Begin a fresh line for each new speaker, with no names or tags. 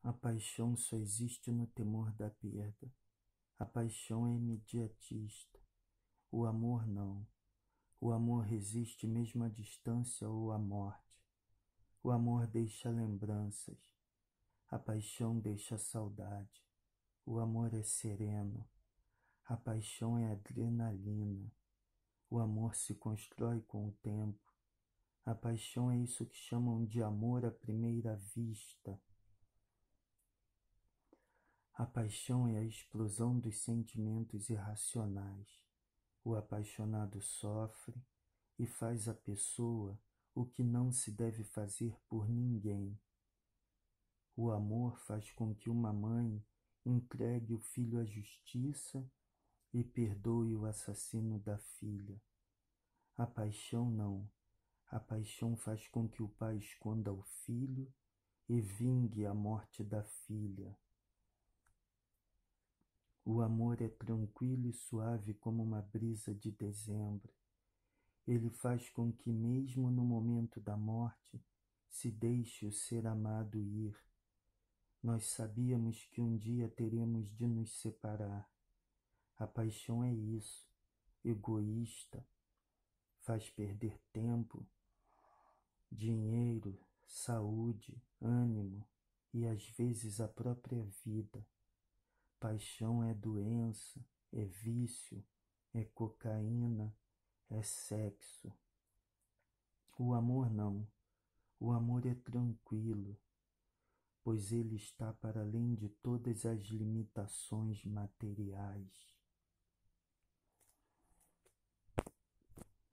A paixão só existe no temor da perda. A paixão é imediatista. O amor não. O amor resiste mesmo à distância ou à morte. O amor deixa lembranças. A paixão deixa saudade. O amor é sereno. A paixão é adrenalina. O amor se constrói com o tempo. A paixão é isso que chamam de amor à primeira vista. A paixão é a explosão dos sentimentos irracionais. O apaixonado sofre e faz à pessoa o que não se deve fazer por ninguém. O amor faz com que uma mãe entregue o filho à justiça e perdoe o assassino da filha. A paixão não. A paixão faz com que o pai esconda o filho e vingue a morte da filha. O amor é tranquilo e suave como uma brisa de dezembro. Ele faz com que, mesmo no momento da morte, se deixe o ser amado ir. Nós sabíamos que um dia teremos de nos separar. A paixão é isso, egoísta, faz perder tempo, dinheiro, saúde, ânimo e às vezes a própria vida. Paixão é doença, é vício, é cocaína, é sexo. O amor não. O amor é tranquilo, pois ele está para além de todas as limitações materiais.